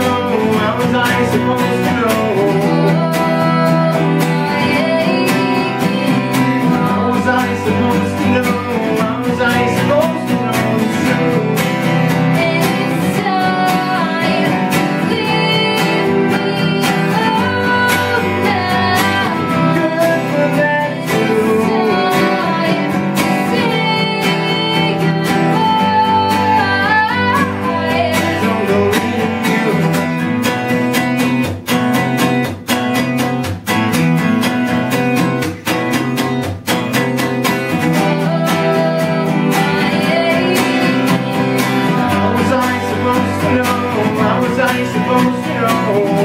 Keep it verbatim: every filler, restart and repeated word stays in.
know? How was I supposed to know? How was I supposed to know? How was I supposed to know the truth? It's time, leave me alone now. Good for that too. It's time to say goodbye. Don't believe you. How was I supposed to know? How was I supposed to know?